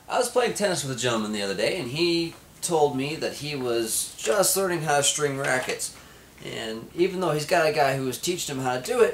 I was playing tennis with a gentleman the other day, and he told me that he was just learning how to string rackets. And even though he's got a guy who was teaching him how to do it,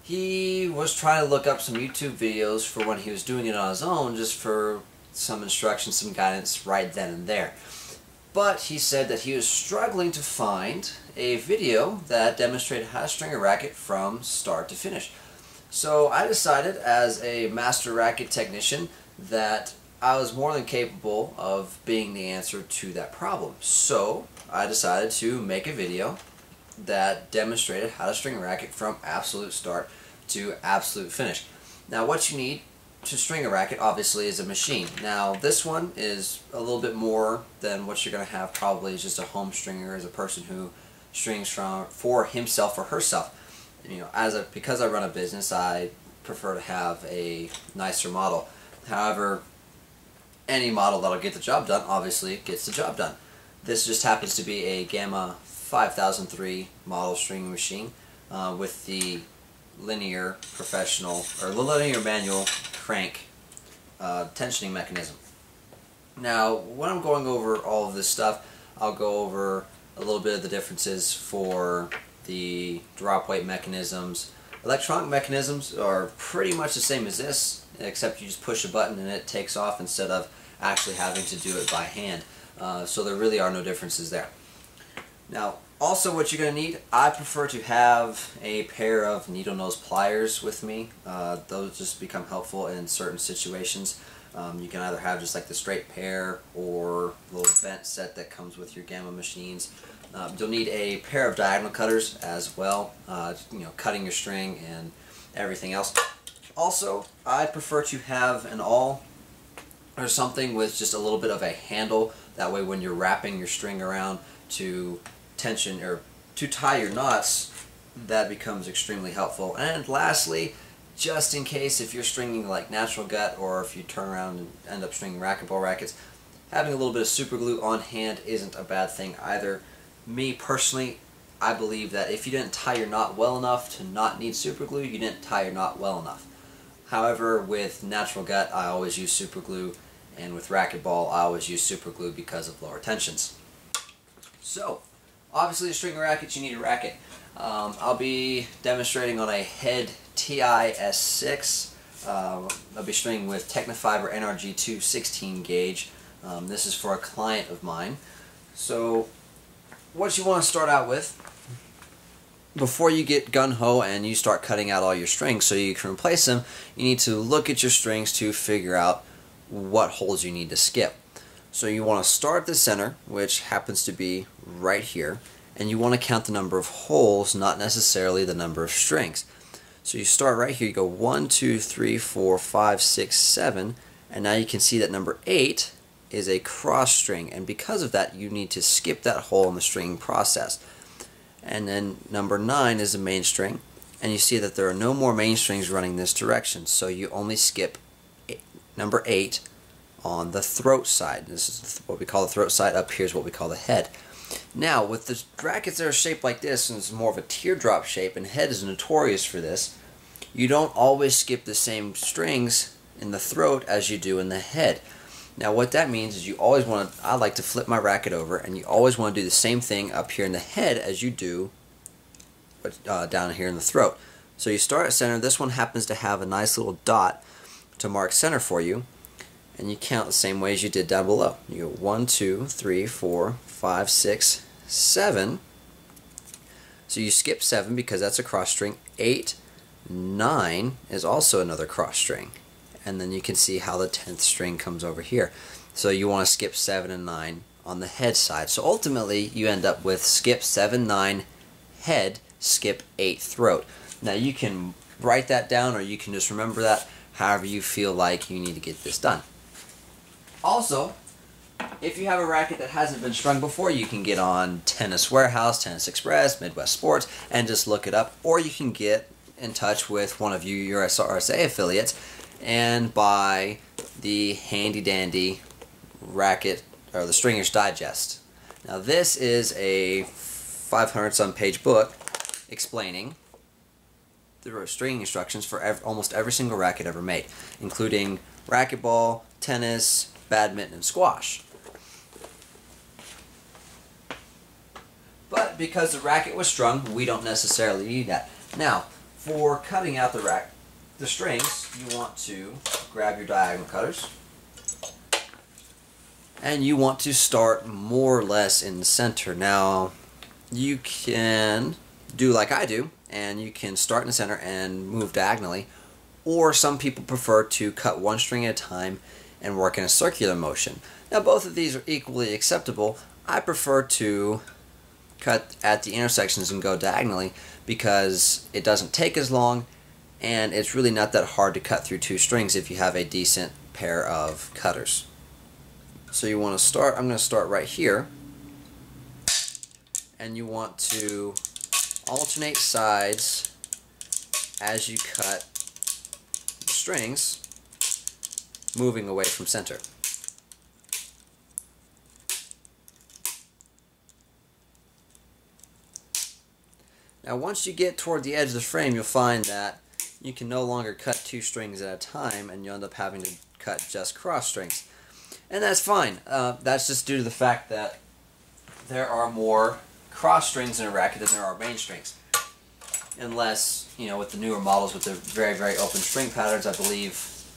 he was trying to look up some YouTube videos for when he was doing it on his own, just for some instruction, some guidance right then and there. But he said that he was struggling to find a video that demonstrated how to string a racket from start to finish. So I decided, as a master racket technician, that I was more than capable of being the answer to that problem. So I decided to make a video that demonstrated how to string a racket from absolute start to absolute finish. Now, what you need to string a racket, obviously, is a machine. Now, this one is a little bit more than what you're going to have probably as just a home stringer, as a person who strings for himself or herself. You know, because I run a business, I prefer to have a nicer model. However, any model that'll get the job done obviously gets the job done. This just happens to be a Gamma 5003 model stringing machine with the linear professional or linear manual crank tensioning mechanism. Now, when I'm going over all of this stuff, I'll go over a little bit of the differences for the drop weight mechanisms. Electronic mechanisms are pretty much the same as this, except you just push a button and it takes off instead of actually having to do it by hand. So there really are no differences there. Now, also what you're going to need, I prefer to have a pair of needle nose pliers with me. Those just become helpful in certain situations. You can either have just like the straight pair or a little bent set that comes with your Gamma machines. You'll need a pair of diagonal cutters as well, you know, cutting your string and everything else. Also, I prefer to have an awl or something with just a little bit of a handle. That way when you're wrapping your string around to tension or to tie your knots, that becomes extremely helpful. And lastly, just in case if you're stringing like natural gut, or if you turn around and end up stringing racquetball rackets, having a little bit of super glue on hand isn't a bad thing either. Me personally, I believe that if you didn't tie your knot well enough to not need super glue, you didn't tie your knot well enough. However, with natural gut, I always use super glue, and with racquetball, I always use super glue because of lower tensions. So, obviously to string a racket, you need a racket. I'll be demonstrating on a Head TI-S6. I'll be stringing with Technifiber NRG2 16 gauge. This is for a client of mine. So, what you want to start out with, before you get gun-ho and you start cutting out all your strings so you can replace them, you need to look at your strings to figure out what holes you need to skip. So you want to start at the center, which happens to be right here, and you want to count the number of holes, not necessarily the number of strings. So you start right here, you go 1, 2, 3, 4, 5, 6, 7, and now you can see that number 8 is a cross string, and because of that you need to skip that hole in the stringing process. And then number 9 is the main string, and you see that there are no more main strings running this direction, so you only skip number 8 on the throat side. This is what we call the throat side. Up here is what we call the head. Now, with the rackets that are shaped like this, and it's more of a teardrop shape, and head is notorious for this, you don't always skip the same strings in the throat as you do in the head. Now, what that means is you always want to, I like to flip my racket over, and you always want to do the same thing up here in the head as you do down here in the throat. So you start at center. This one happens to have a nice little dot to mark center for you, and you count the same way as you did down below. You go 1, 2, 3, 4, 5, 6, 7. So you skip 7 because that's a cross string. 8, 9 is also another cross string. And then you can see how the 10th string comes over here. So you want to skip 7 and 9 on the head side. So ultimately you end up with skip 7, 9 head, skip 8 throat. Now you can write that down, or you can just remember that however you feel like you need to get this done. Also, if you have a racket that hasn't been strung before, you can get on Tennis Warehouse, Tennis Express, Midwest Sports, and just look it up. Or you can get in touch with one of your USRSA affiliates and buy the handy dandy racket, or the Stringer's Digest. Now this is a 500-some page book explaining the stringing instructions for almost every single racket ever made, including racquetball, tennis, badminton and squash. But because the racket was strung, we don't necessarily need that. Now, for cutting out the strings, you want to grab your diagonal cutters, and you want to start more or less in the center. Now, you can do like I do, and you can start in the center and move diagonally, or some people prefer to cut one string at a time and work in a circular motion. Now, both of these are equally acceptable. I prefer to cut at the intersections and go diagonally because it doesn't take as long, and it's really not that hard to cut through two strings if you have a decent pair of cutters. So you want to start, I'm going to start right here, and you want to alternate sides as you cut the strings, moving away from center. Now once you get toward the edge of the frame, you'll find that you can no longer cut two strings at a time, and you'll end up having to cut just cross strings. And that's fine. That's just due to the fact that there are more cross strings in a racket than there are main strings. Unless, you know, with the newer models with the very, very open string patterns, I believe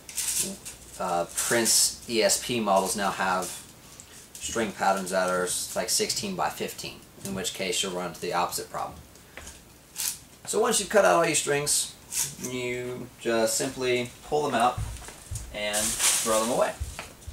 Prince ESP models now have string patterns that are like 16 by 15, in which case you'll run into the opposite problem. So once you've cut out all your strings, you just simply pull them out and throw them away.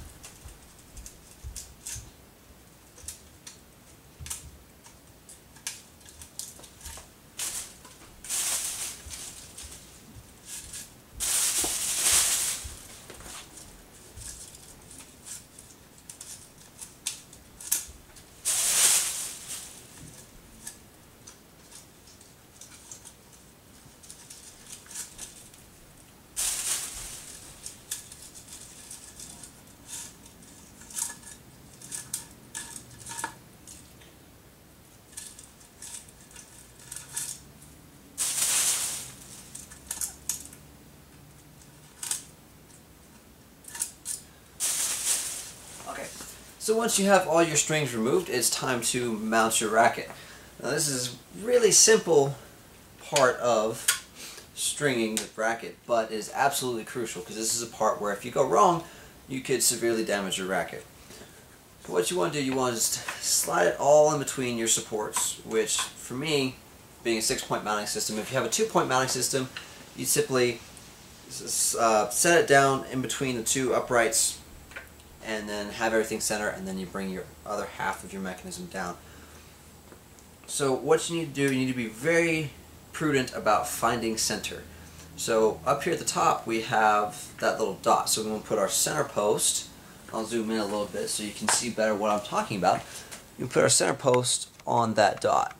So once you have all your strings removed, it's time to mount your racket. Now this is a really simple part of stringing the racket, but is absolutely crucial because this is a part where if you go wrong, you could severely damage your racket. So what you want to do, you want to just slide it all in between your supports, which for me, being a 6-point mounting system, if you have a 2-point mounting system, you simply set it down in between the two uprights and then have everything center, and then you bring your other half of your mechanism down. So what you need to do, you need to be very prudent about finding center. So up here at the top we have that little dot, so we want to put our center post. I'll zoom in a little bit so you can see better what I'm talking about. You can put our center post on that dot.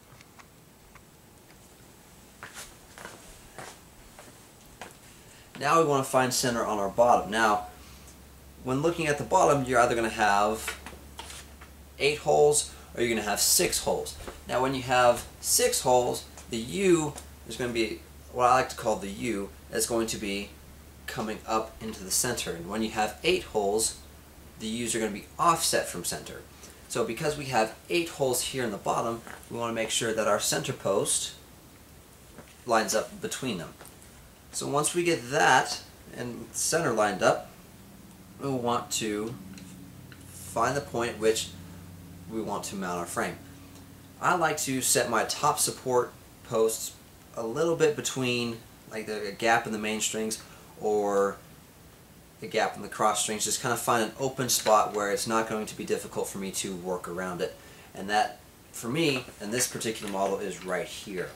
Now we want to find center on our bottom. Now, when looking at the bottom, you're either going to have 8 holes or you're going to have 6 holes. Now when you have 6 holes, the U is going to be what I like to call the U. That's going to be coming up into the center. And when you have 8 holes, the U's are going to be offset from center. So because we have 8 holes here in the bottom, we want to make sure that our center post lines up between them. So once we get that and center lined up, we'll want to find the point at which we want to mount our frame. I like to set my top support posts a little bit between, like a gap in the main strings or a gap in the cross strings. Just kind of find an open spot where it's not going to be difficult for me to work around it. And that, for me, in this particular model, is right here.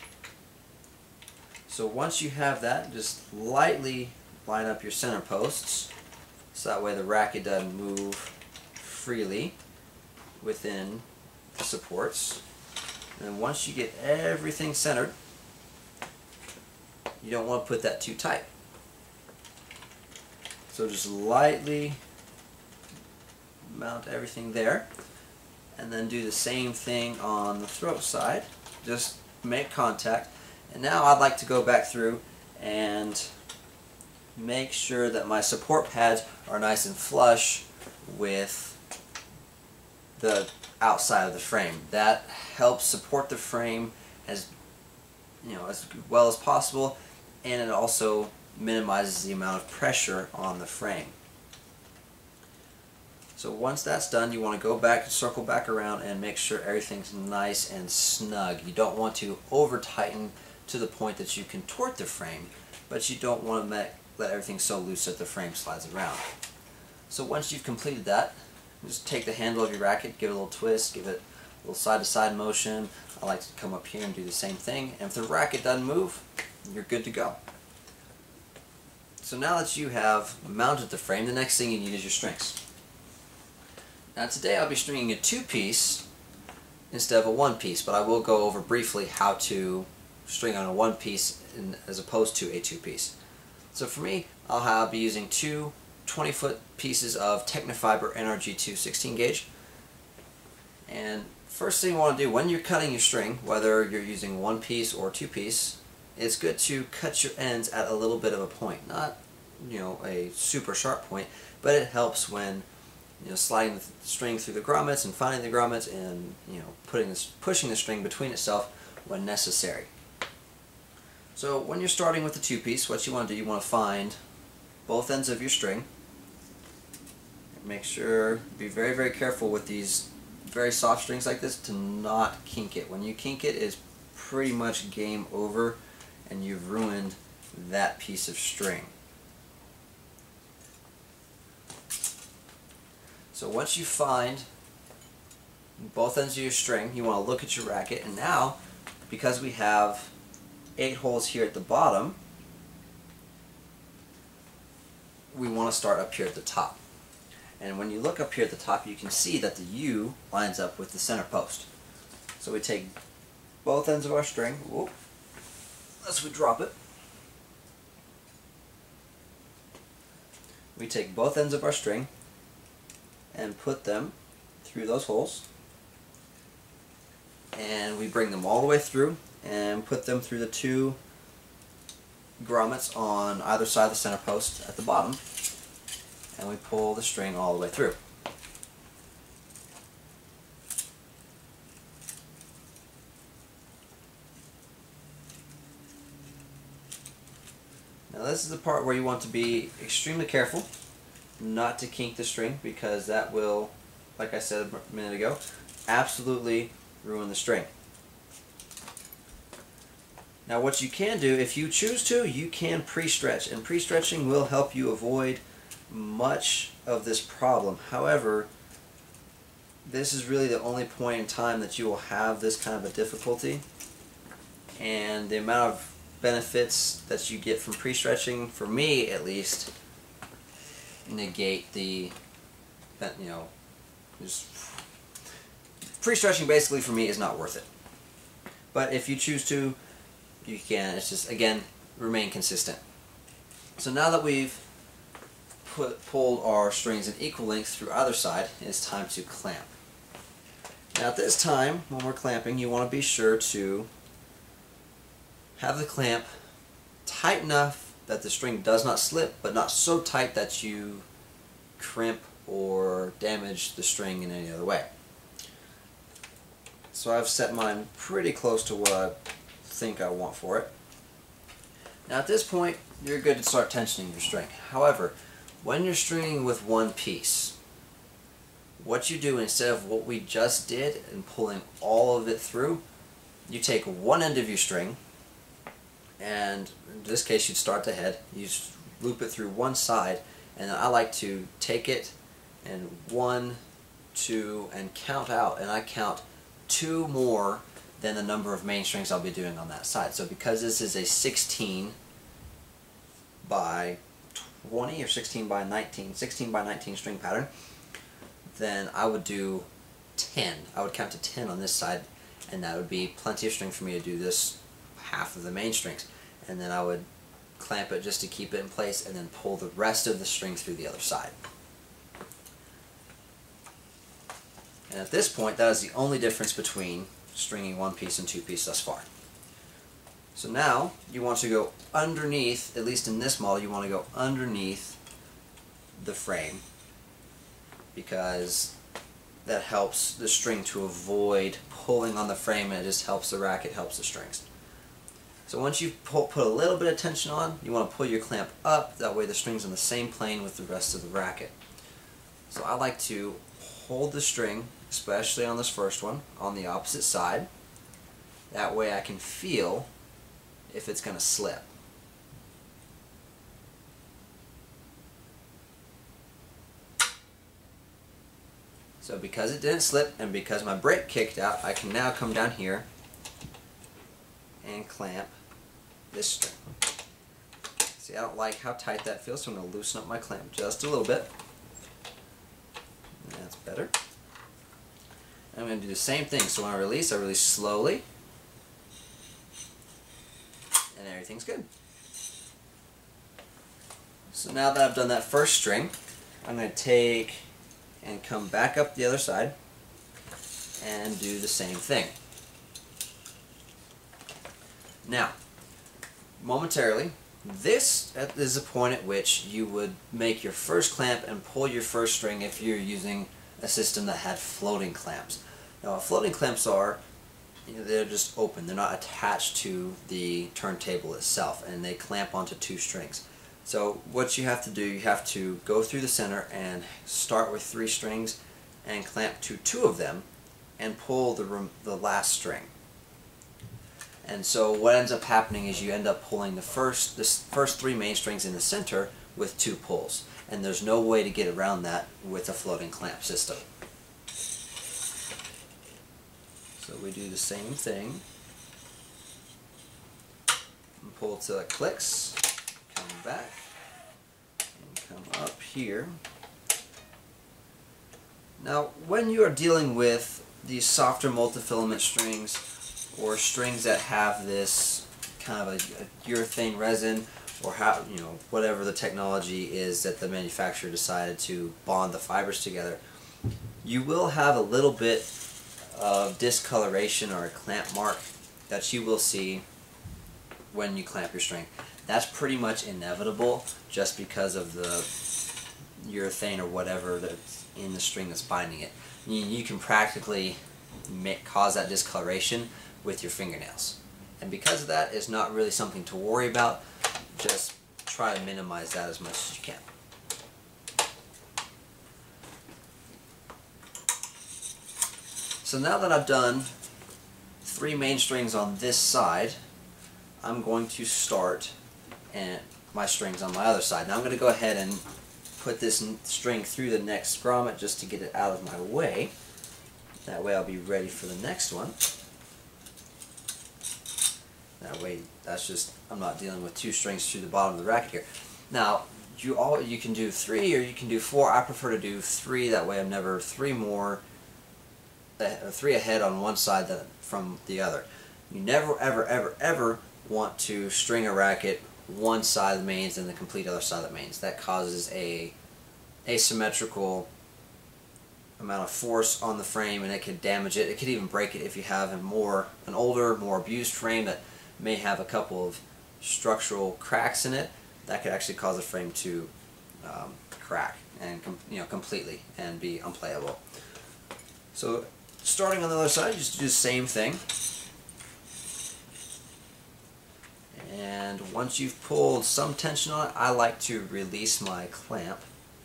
So once you have that, just lightly line up your center posts, so that way the racket doesn't move freely within the supports. And then once you get everything centered, you don't want to put that too tight. So just lightly mount everything there, and then do the same thing on the throat side. Just make contact. And now I'd like to go back through and make sure that my support pads are nice and flush with the outside of the frame. That helps support the frame as as well as possible, and it also minimizes the amount of pressure on the frame. So once that's done, you want to go back, circle back around, and make sure everything's nice and snug. You don't want to over tighten to the point that you contort the frame, but you don't want to let everything so loose that the frame slides around. So once you've completed that, just take the handle of your racket, give it a little twist, give it a little side-to-side motion. I like to come up here and do the same thing, and if the racket doesn't move, you're good to go. So now that you have mounted the frame, the next thing you need is your strings. Now today I'll be stringing a 2-piece instead of a 1-piece, but I will go over briefly how to string on a 1-piece as opposed to a 2-piece. So for me, I'll be using two 20-foot pieces of Technifiber NRG2 16 gauge. And first thing you want to do when you're cutting your string, whether you're using 1-piece or 2-piece, it's good to cut your ends at a little bit of a point. Not, a super sharp point, but it helps when sliding the string through the grommets and finding the grommets and pushing the string between itself when necessary. So when you're starting with the 2-piece, what you want to do, you want to find both ends of your string. Make sure, be very, very careful with these very soft strings like this to not kink it. When you kink it, it's pretty much game over and you've ruined that piece of string. So once you find both ends of your string, you want to look at your racket, and now, because we have 8 holes here at the bottom, we want to start up here at the top. And when you look up here at the top, you can see that the U lines up with the center post. So we take both ends of our string, as we drop it, we take both ends of our string and put them through those holes, and we bring them all the way through and put them through the 2 grommets on either side of the center post at the bottom, and we pull the string all the way through. Now this is the part where you want to be extremely careful not to kink the string, because that will, like I said a minute ago, absolutely ruin the string. Now what you can do, if you choose to, you can pre-stretch, and pre-stretching will help you avoid much of this problem. However, this is really the only point in time that you will have this kind of a difficulty, and the amount of benefits that you get from pre-stretching, for me at least, negate the, just pre-stretching basically for me is not worth it. But if you choose to, you can. It's just, again, remain consistent. So now that we've pulled our strings in equal lengths through either side, it's time to clamp. Now at this time, when we're clamping, you want to be sure to have the clamp tight enough that the string does not slip, but not so tight that you crimp or damage the string in any other way. So I've set mine pretty close to what I think I want for it. Now at this point, you're good to start tensioning your string. However, when you're stringing with 1 piece, what you do instead of what we just did and pulling all of it through, you take one end of your string, and in this case you'd start the head, you loop it through one side, and then I like to take it and 1, 2, and count out, and I count 2 more than the number of main strings I'll be doing on that side. So because this is a 16 by 20 or 16 by 19 string pattern, then I would do 10. I would count to 10 on this side, and that would be plenty of string for me to do this half of the main strings. And then I would clamp it just to keep it in place, and then pull the rest of the string through the other side. And at this point, that is the only difference between stringing 1 piece and 2 piece thus far. So now you want to go underneath, at least in this model, you want to go underneath the frame, because that helps the string to avoid pulling on the frame, and it just helps the racket, helps the strings. So once you've put a little bit of tension on, you want to pull your clamp up, that way the string's on the same plane with the rest of the racket. So I like to hold the string, especially on this first one, on the opposite side. That way I can feel if it's going to slip. So because it didn't slip and because my brake kicked out, I can now come down here and clamp this string. See, I don't like how tight that feels, so I'm going to loosen up my clamp just a little bit. That's better. I'm going to do the same thing. So when I release slowly, and everything's good. So now that I've done that first string, I'm going to take and come back up the other side and do the same thing. Now, momentarily, this is the point at which you would make your first clamp and pull your first string if you're using a system that had floating clamps. Now, what floating clamps are, they're just open. They're not attached to the turntable itself, and they clamp onto two strings. So what you have to do, you have to go through the center and start with 3 strings and clamp to 2 of them and pull the last string. And so what ends up happening is you end up pulling the first 3 main strings in the center with 2 pulls. And there's no way to get around that with a floating clamp system. So we do the same thing. And pull till it clicks. Come back and come up here. Now, when you are dealing with these softer multifilament strings or strings that have this kind of a urethane resin, or how, whatever the technology is that the manufacturer decided to bond the fibers together, you will have a little bit of discoloration or a clamp mark that you will see when you clamp your string. That's pretty much inevitable just because of the urethane or whatever that's in the string that's binding it. You can practically cause that discoloration with your fingernails. And because of that, it's not really something to worry about. Just try to minimize that as much as you can. So now that I've done 3 main strings on this side, I'm going to start my strings on my other side. Now I'm going to go ahead and put this string through the next grommet just to get it out of my way. That way I'll be ready for the next one. That way, I'm not dealing with 2 strings through the bottom of the racket here. Now, you can do 3 or you can do 4. I prefer to do 3. That way I'm never 3 ahead on one side from the other. You never, ever, ever, ever want to string a racket one side of the mains and the complete other side of the mains. That causes a asymmetrical amount of force on the frame, and it could damage it. It could even break it if you have an older, more abused frame that may have a couple of structural cracks in it. That could actually cause the frame to crack and completely and be unplayable. So starting on the other side, just do the same thing. And once you've pulled some tension on it, I like to release my clamp.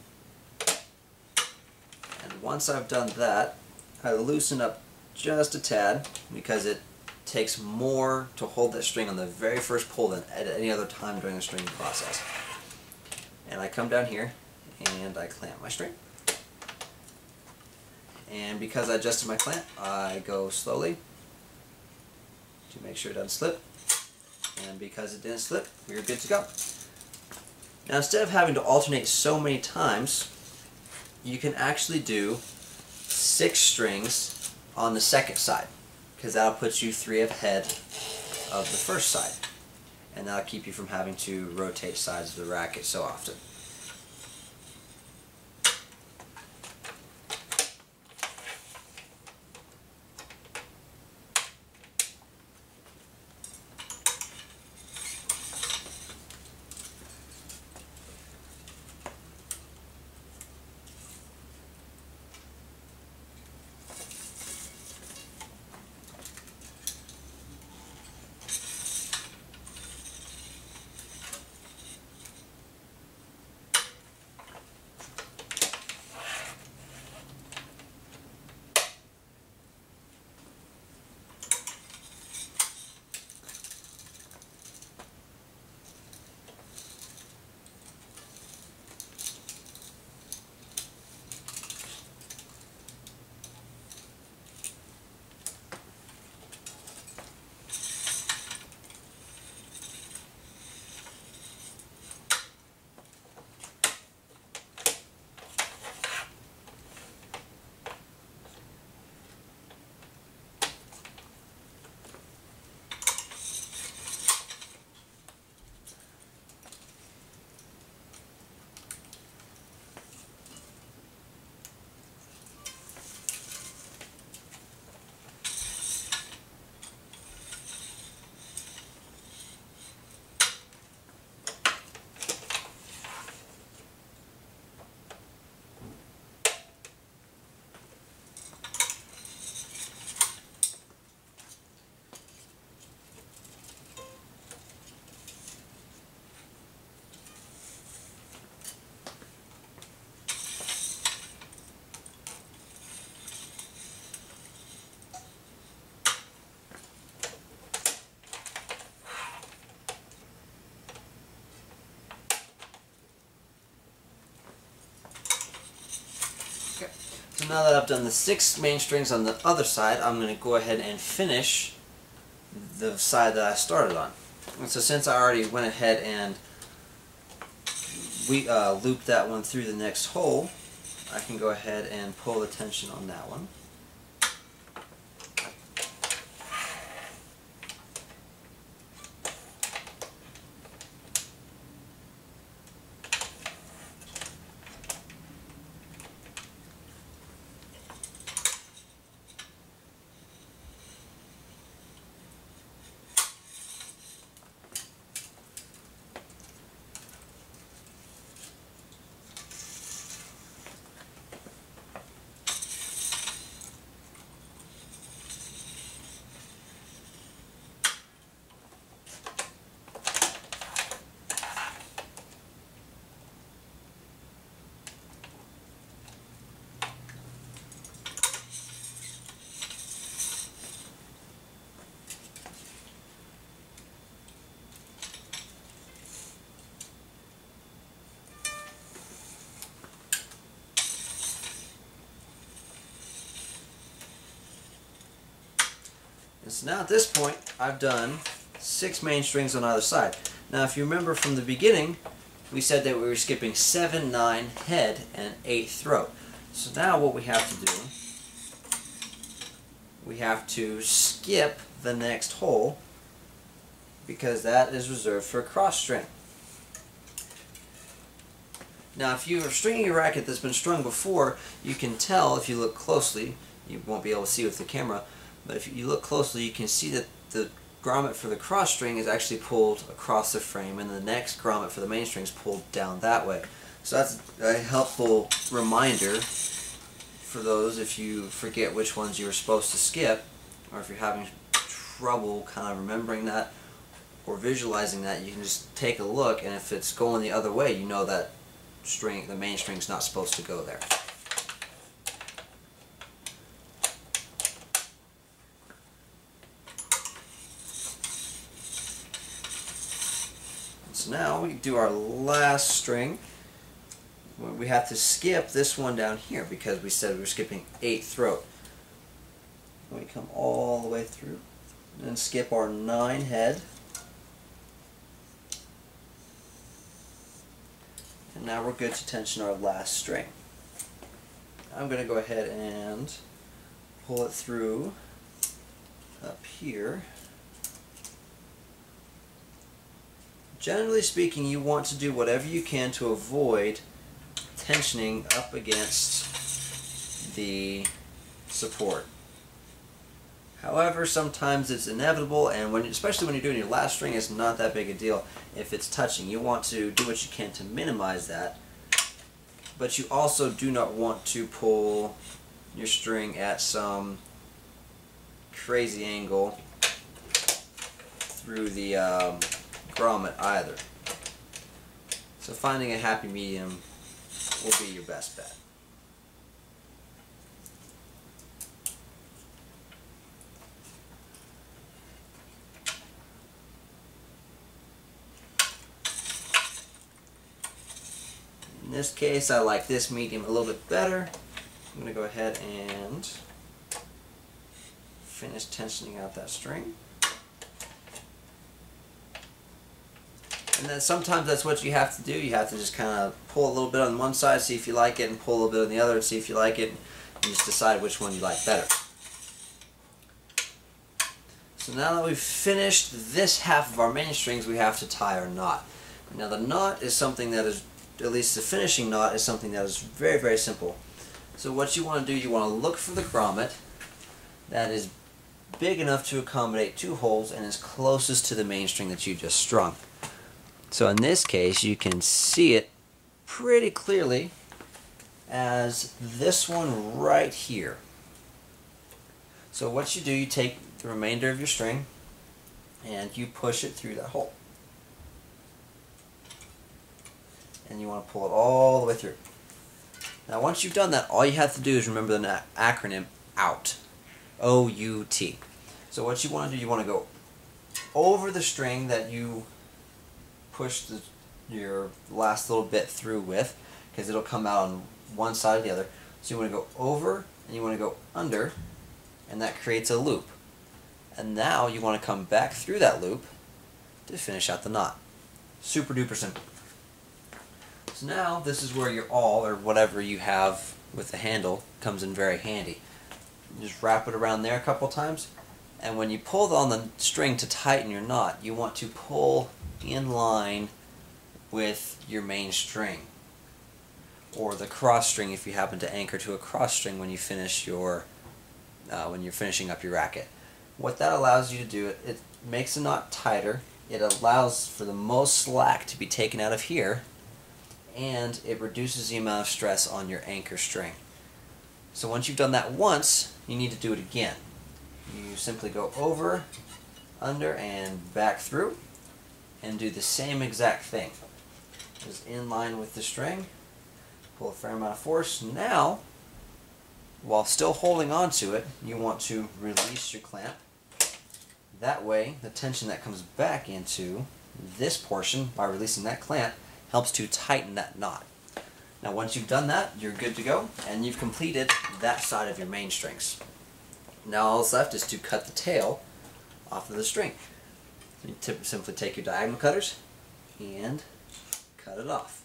And once I've done that, I loosen up just a tad because it takes more to hold that string on the very first pull than at any other time during the stringing process. And I come down here and I clamp my string. And because I adjusted my clamp, I go slowly to make sure it doesn't slip. And because it didn't slip, we're good to go. Now, instead of having to alternate so many times, you can actually do 6 strings on the second side, because that'll put you 3 ahead of the first side, and that'll keep you from having to rotate sides of the racket so often. So now that I've done the 6 main strings on the other side, I'm going to go ahead and finish the side that I started on. And so since I already went ahead and looped that one through the next hole, I can go ahead and pull the tension on that one. And so now at this point, I've done 6 main strings on either side. Now if you remember from the beginning, we said that we were skipping 7, 9 head and 8 throat. So now what we have to do, we have to skip the next hole because that is reserved for a cross string. Now if you are stringing a racket that's been strung before, you can tell if you look closely, you won't be able to see with the camera, but if you look closely you can see that the grommet for the cross string is actually pulled across the frame and the next grommet for the main string is pulled down that way. So that's a helpful reminder for those if you forget which ones you were supposed to skip, or if you're having trouble kind of remembering that or visualizing that, you can just take a look, and if it's going the other way, you know that string, the main string's not supposed to go there. So now we do our last string. We have to skip this one down here because we said we were skipping 8 throat. We come all the way through and then skip our 9 head. And now we're good to tension our last string. I'm going to go ahead and pull it through up here. Generally speaking, you want to do whatever you can to avoid tensioning up against the support. However, sometimes it's inevitable, and especially when you're doing your last string, it's not that big a deal if it's touching. You want to do what you can to minimize that, but you also do not want to pull your string at some crazy angle through the grommet either. So finding a happy medium will be your best bet. In this case, I like this medium a little bit better. I'm going to go ahead and finish tensioning out that string. And then sometimes that's what you have to do. You have to just kind of pull a little bit on one side, see if you like it, and pull a little bit on the other and see if you like it, and just decide which one you like better. So now that we've finished this half of our main strings, we have to tie our knot. Now the knot is something that is, at least the finishing knot is something that is very, very simple. So what you want to do, you want to look for the grommet that is big enough to accommodate 2 holes and is closest to the main string that you just strung. So in this case, you can see it pretty clearly as this one right here. So what you do, you take the remainder of your string and you push it through that hole. And you want to pull it all the way through. Now once you've done that, all you have to do is remember the acronym OUT. O-U-T. So what you want to do, you want to go over the string that you push your last little bit through with, because it'll come out on one side or the other. So you want to go over and you want to go under, and that creates a loop. And now you want to come back through that loop to finish out the knot. Super duper simple. So now this is where your awl, or whatever you have with the handle, comes in very handy. You just wrap it around there a couple times, and when you pull on the string to tighten your knot, you want to pull in line with your main string, or the cross string if you happen to anchor to a cross string when you finish your when you're finishing up your racket. What that allows you to do, it makes the knot tighter, it allows for the most slack to be taken out of here, and it reduces the amount of stress on your anchor string. So once you've done that once, you need to do it again. You simply go over, under, and back through, and do the same exact thing. Just in line with the string, pull a fair amount of force. Now, while still holding on to it, you want to release your clamp. That way, the tension that comes back into this portion by releasing that clamp helps to tighten that knot. Now once you've done that, you're good to go, and you've completed that side of your main strings. Now all that's left is to cut the tail off of the string. You simply take your diagonal cutters and cut it off.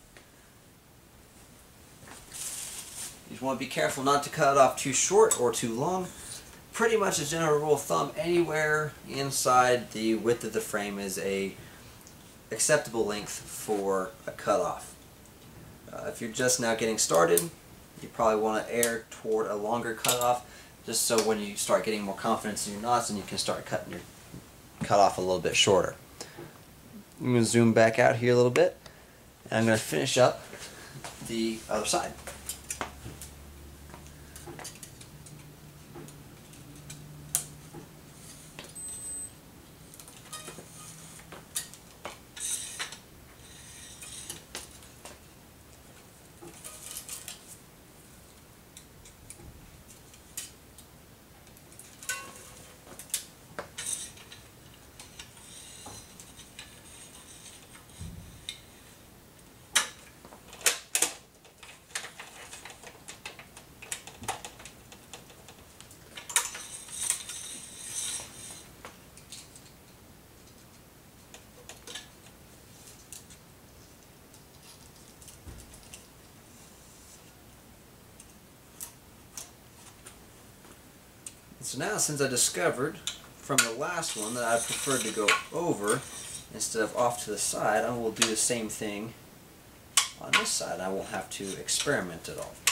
You just want to be careful not to cut it off too short or too long. Pretty much a general rule of thumb, anywhere inside the width of the frame is a acceptable length for a cutoff. If you're just now getting started, you probably want to err toward a longer cutoff, just so when you start getting more confidence in your knots, and you can start cutting your cutoff a little bit shorter. I'm going to zoom back out here a little bit, and I'm going to finish up the other side. So now, since I discovered from the last one that I preferred to go over instead of off to the side, I will do the same thing on this side. I won't have to experiment at all.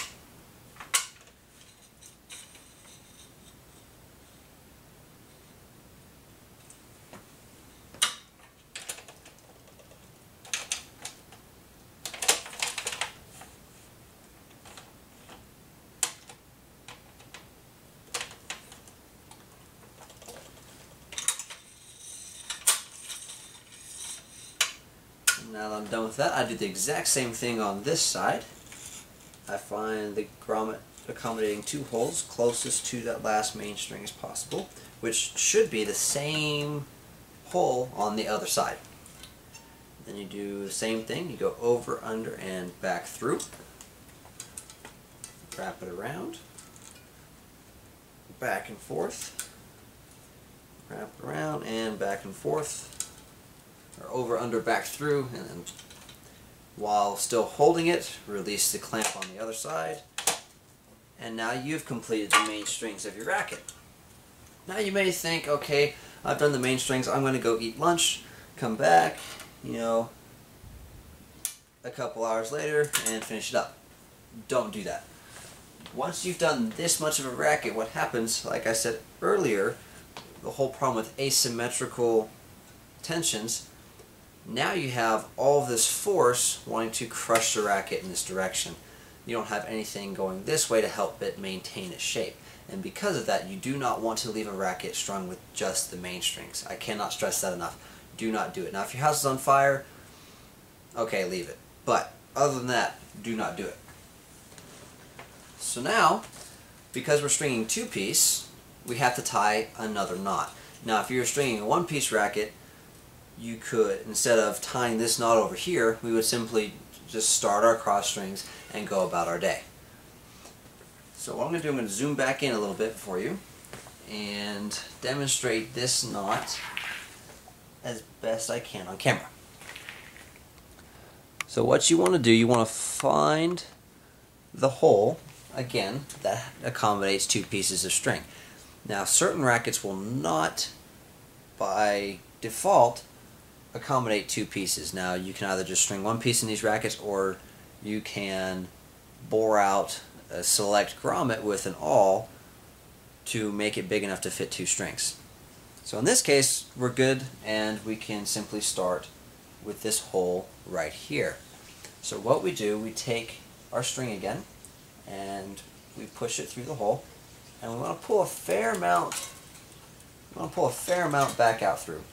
Now that I'm done with that, I do the exact same thing on this side. I find the grommet accommodating two holes closest to that last main string as possible, which should be the same hole on the other side. Then you do the same thing, you go over, under, and back through. Wrap it around, back and forth, wrap it around, and back and forth. Or over, under, back through, and then while still holding it, release the clamp on the other side, and now you've completed the main strings of your racket. Now you may think, okay, I've done the main strings, I'm going to go eat lunch, come back, you know, a couple hours later and finish it up. Don't do that. Once you've done this much of a racket, what happens, like I said earlier, the whole problem with asymmetrical tensions, now you have all of this force wanting to crush the racket in this direction. You don't have anything going this way to help it maintain its shape. And because of that, you do not want to leave a racket strung with just the main strings. I cannot stress that enough. Do not do it. Now if your house is on fire, okay, leave it. But other than that, do not do it. So now, because we're stringing two-piece, we have to tie another knot. Now if you're stringing a one-piece racket, you could, instead of tying this knot over here, we would simply just start our cross strings and go about our day. So what I'm going to do, I'm going to zoom back in a little bit for you and demonstrate this knot as best I can on camera. So what you want to do, you want to find the hole, again, that accommodates 2 pieces of string. Now certain rackets will not, by default, accommodate 2 pieces. Now you can either just string 1 piece in these rackets, or you can bore out a select grommet with an awl to make it big enough to fit 2 strings. So in this case we're good, and we can simply start with this hole right here. So what we do, we take our string again and we push it through the hole, and we want to pull a fair amount back out through.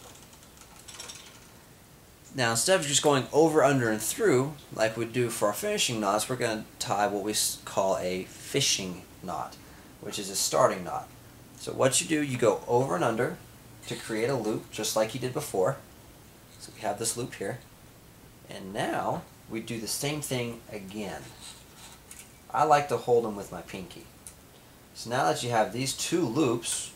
Now instead of just going over, under, and through like we do for our finishing knots, we're going to tie what we call a fishing knot, which is a starting knot. So what you do, you go over and under to create a loop just like you did before. So we have this loop here, and now we do the same thing again. I like to hold them with my pinky. So now that you have these 2 loops,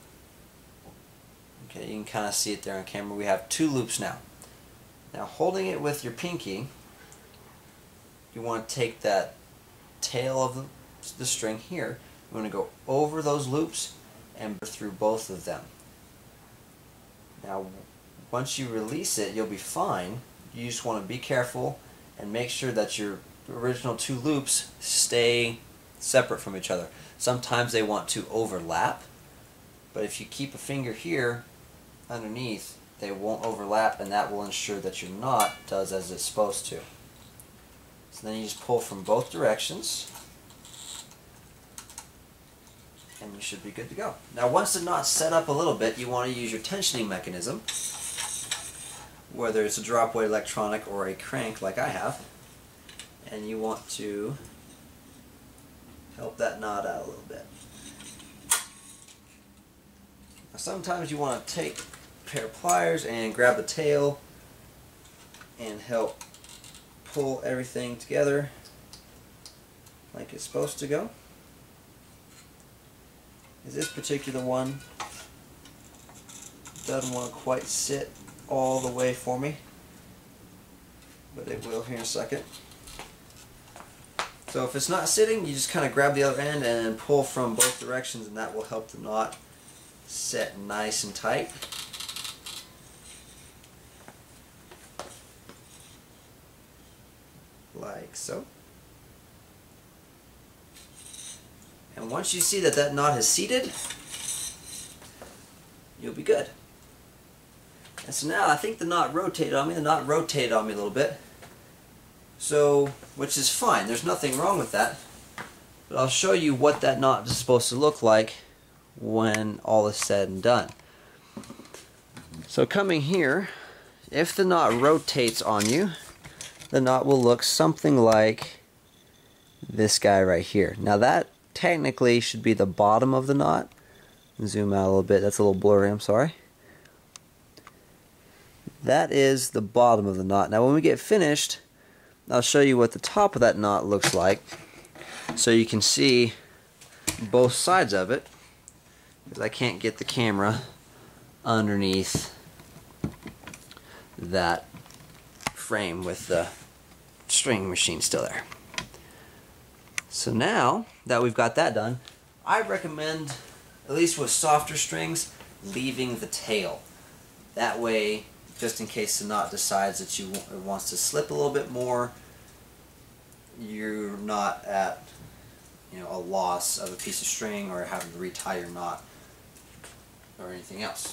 okay, you can kind of see it there on camera, we have 2 loops now. Now holding it with your pinky, you want to take that tail of the string here, you want to go over those loops and through both of them. Now once you release it, you'll be fine. You just want to be careful and make sure that your original 2 loops stay separate from each other. Sometimes they want to overlap, but if you keep a finger here underneath, they won't overlap, and that will ensure that your knot does as it's supposed to. So then you just pull from both directions, and you should be good to go. Now once the knot's set up a little bit, you want to use your tensioning mechanism, whether it's a drop weight electronic or a crank like I have, and you want to help that knot out a little bit. Now sometimes you want to take a pair of pliers and grab the tail and help pull everything together like it's supposed to go. This particular one doesn't want to quite sit all the way for me, but it will here in a second. So if it's not sitting, you just kind of grab the other end and pull from both directions, and that will help the knot set nice and tight. Like so. And once you see that that knot has seated, you'll be good. And so now I think the knot rotated on me. The knot rotated on me a little bit. So, which is fine. There's nothing wrong with that. But I'll show you what that knot is supposed to look like when all is said and done. So coming here, if the knot rotates on you, the knot will look something like this guy right here. Now that technically should be the bottom of the knot. Zoom out a little bit. That's a little blurry, I'm sorry. That is the bottom of the knot. Now when we get finished, I'll show you what the top of that knot looks like, so you can see both sides of it, because I can't get the camera underneath that frame with the string machine still there. So now that we've got that done, I recommend, at least with softer strings, leaving the tail. That way, just in case the knot decides that it wants to slip a little bit more, you're not at a loss of a piece of string or having to retie your knot or anything else.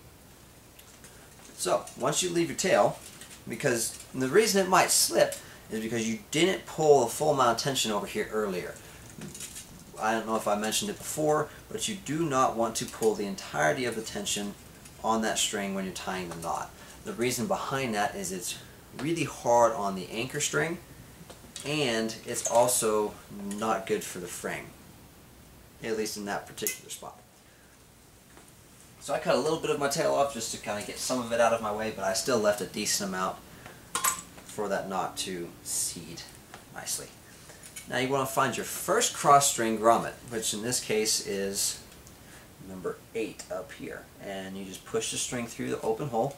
So once you leave your tail, because the reason it might slip is because you didn't pull a full amount of tension over here earlier. I don't know if I mentioned it before, but you do not want to pull the entirety of the tension on that string when you're tying the knot. The reason behind that is it's really hard on the anchor string, and it's also not good for the frame, at least in that particular spot. So I cut a little bit of my tail off just to kind of get some of it out of my way, but I still left a decent amount for that knot to seat nicely. Now you want to find your first cross-string grommet, which in this case is number 8 up here. And you just push the string through the open hole.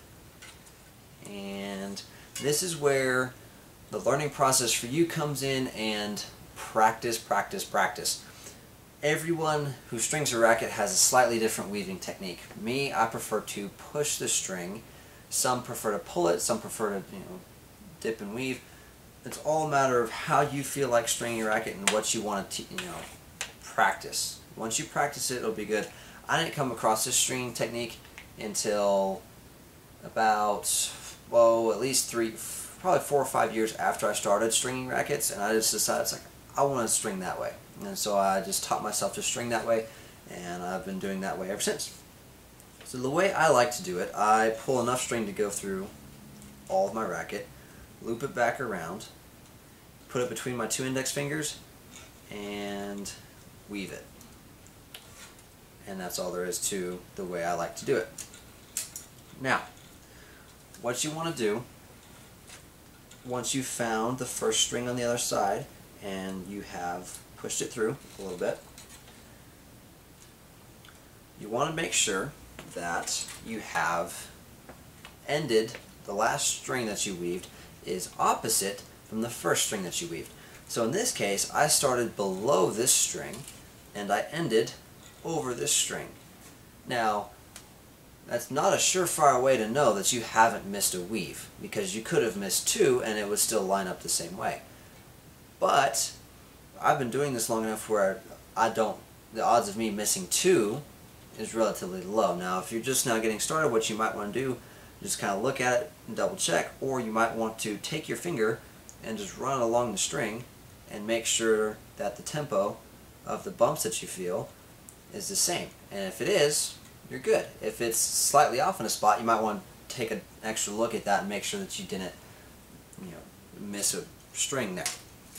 And this is where the learning process for you comes in, and practice, practice, practice. Everyone who strings a racket has a slightly different weaving technique. Me, I prefer to push the string. Some prefer to pull it, some prefer to dip and weave. It's all a matter of how you feel like stringing your racket and what you want to practice. Once you practice it, it'll be good. I didn't come across this stringing technique until about, well, at least probably 4 or 5 years after I started stringing rackets, and I just decided, it's like, I want to string that way. And so I just taught myself to string that way, and I've been doing that way ever since. So the way I like to do it, I pull enough string to go through all of my racket, loop it back around, put it between my 2 index fingers, and weave it. And that's all there is to the way I like to do it. Now, what you want to do, once you've found the first string on the other side, and you have pushed it through a little bit, you want to make sure that you have ended the last string that you weaved is opposite from the first string that you weaved. So in this case, I started below this string and I ended over this string. Now, that's not a surefire way to know that you haven't missed a weave, because you could have missed 2 and it would still line up the same way. But I've been doing this long enough where the odds of me missing 2 is relatively low. Now, if you're just now getting started, what you might want to do, just kind of look at it and double check, or you might want to take your finger and just run along the string and make sure that the tempo of the bumps that you feel is the same. And if it is, you're good. If it's slightly off in a spot, you might want to take an extra look at that and make sure that you didn't miss a string there.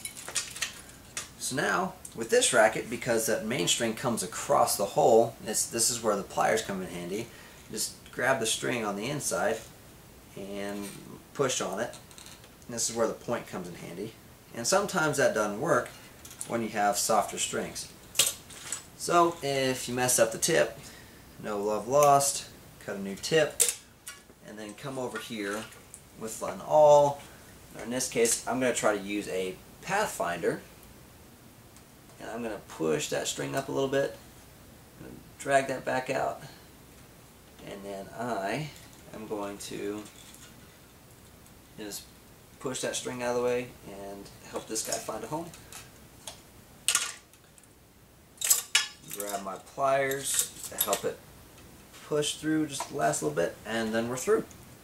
So now, with this racket, because that main string comes across the hole, this is where the pliers come in handy. Just grab the string on the inside and push on it. And this is where the point comes in handy. And sometimes that doesn't work when you have softer strings. So if you mess up the tip, no love lost, cut a new tip, and then come over here with an awl. Or in this case, I'm going to try to use a pathfinder. And I'm going to push that string up a little bit, drag that back out, and then I am going to just push that string out of the way and help this guy find a home. Grab my pliers to help it push through just the last little bit, and then we're through.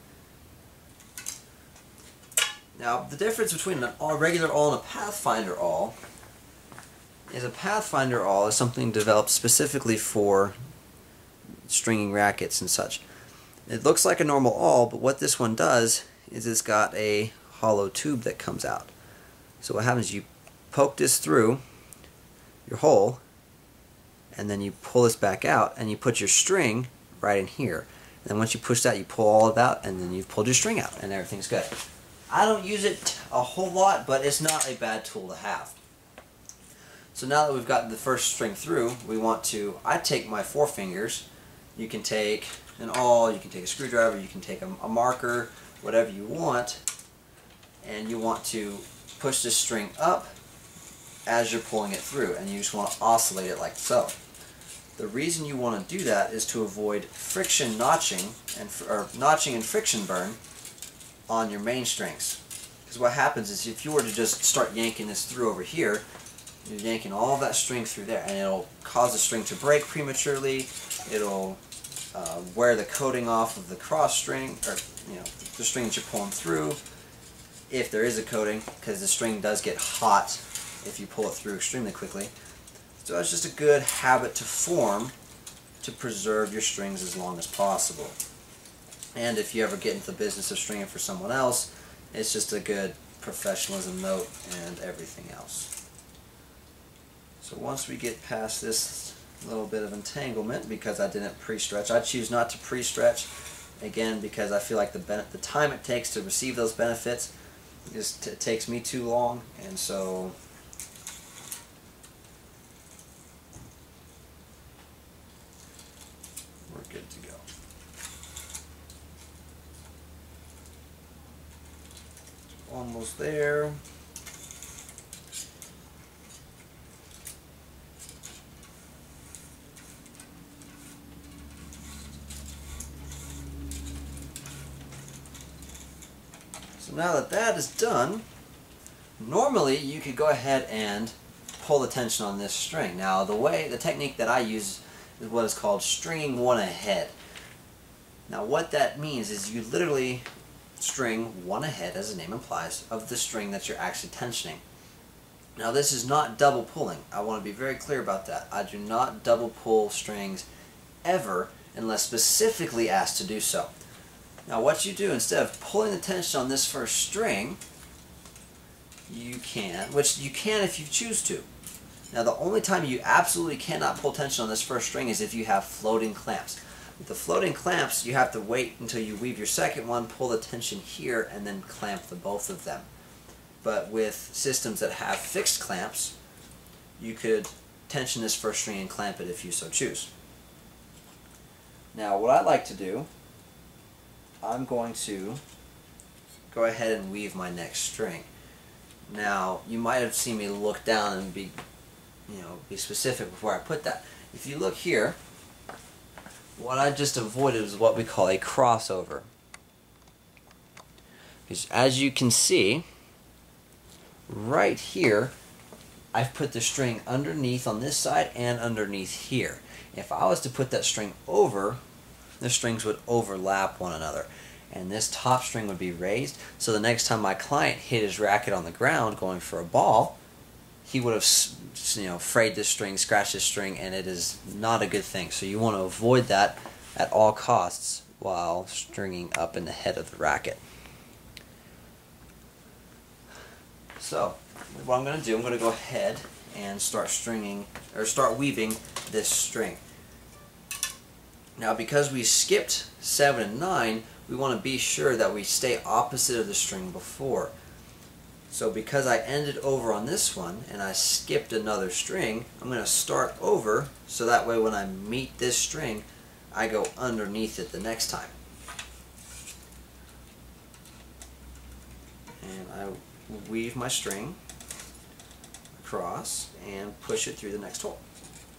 Now, the difference between a regular awl and a pathfinder awl is a pathfinder awl is something developed specifically for stringing rackets and such. It looks like a normal awl, but what this one does is it's got a hollow tube that comes out. So what happens is you poke this through your hole, and then you pull this back out, and you put your string right in here. And then once you push that, you pull all of that, and then you've pulled your string out, and everything's good. I don't use it a whole lot, but it's not a bad tool to have. So now that we've got the first string through, I take my 4 fingers. You can take an awl, you can take a screwdriver, you can take a marker, whatever you want, and you want to push this string up as you're pulling it through, and you just want to oscillate it like so. The reason you want to do that is to avoid friction notching and friction burn on your main strings. Because what happens is if you were to just start yanking this through over here, you're yanking all of that string through there, and it'll cause the string to break prematurely. It'll wear the coating off of the cross string, or the string that you're pulling through, if there is a coating, because the string does get hot if you pull it through extremely quickly. So it's just a good habit to form to preserve your strings as long as possible. And if you ever get into the business of stringing for someone else, it's just a good professionalism note and everything else. So once we get past this little bit of entanglement, because I didn't pre-stretch, I choose not to pre-stretch, again, because I feel like the time it takes to receive those benefits it takes me too long, and so good to go. Almost there. So now that that is done, normally you could go ahead and pull the tension on this string. Now the technique that I use is what is called stringing one ahead. Now what that means is you literally string one ahead, as the name implies, of the string that you're actually tensioning. Now this is not double pulling. I want to be very clear about that. I do not double pull strings ever unless specifically asked to do so. Now what you do, instead of pulling the tension on this first string, you can, which you can if you choose to. Now the only time you absolutely cannot pull tension on this first string is if you have floating clamps. With the floating clamps, you have to wait until you weave your second one, pull the tension here, and then clamp the both of them. But with systems that have fixed clamps, you could tension this first string and clamp it if you so choose. Now what I like to do, I'm going to go ahead and weave my next string. Now you might have seen me look down and be specific before I put that. If you look here, what I just avoided is what we call a crossover. Because as you can see, right here, I've put the string underneath on this side and underneath here. If I was to put that string over, the strings would overlap one another. And this top string would be raised, so the next time my client hit his racket on the ground going for a ball, he would have frayed this string, scratched this string, and it is not a good thing. So you want to avoid that at all costs while stringing up in the head of the racket. So what I'm going to do, I'm going to go ahead and start weaving this string. Now because we skipped 7 and 9, we want to be sure that we stay opposite of the string before. So because I ended over on this one and I skipped another string, I'm going to start over so that way when I meet this string, I go underneath it the next time. And I weave my string across and push it through the next hole.